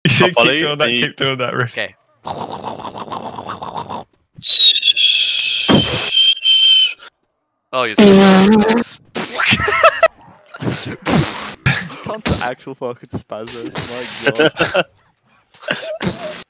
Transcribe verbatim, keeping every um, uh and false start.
keep Polly, doing that. you- Keep doing that. Rick. Okay. Oh, you're That's the actual fucking spasms. My god.